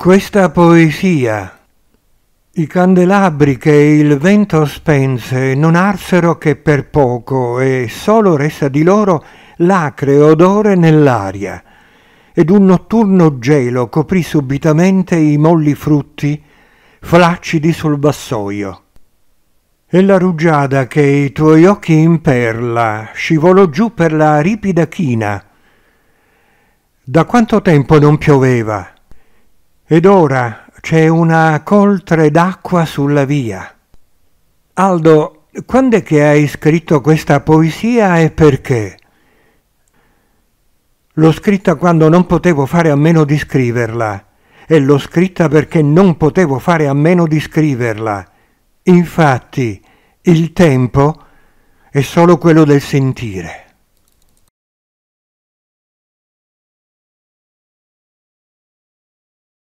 Questa poesia. I candelabri che il vento spense non arsero che per poco, e solo resta di loro l'acre odore nell'aria, ed un notturno gelo coprì subitamente i molli frutti flaccidi sul vassoio. E la rugiada che i tuoi occhi imperla scivolò giù per la ripida china. Da quanto tempo non pioveva? Ed ora c'è una coltre d'acqua sulla via. Aldo, quando è che hai scritto questa poesia e perché? L'ho scritta quando non potevo fare a meno di scriverla, e l'ho scritta perché non potevo fare a meno di scriverla. Infatti, il tempo è solo quello del sentire.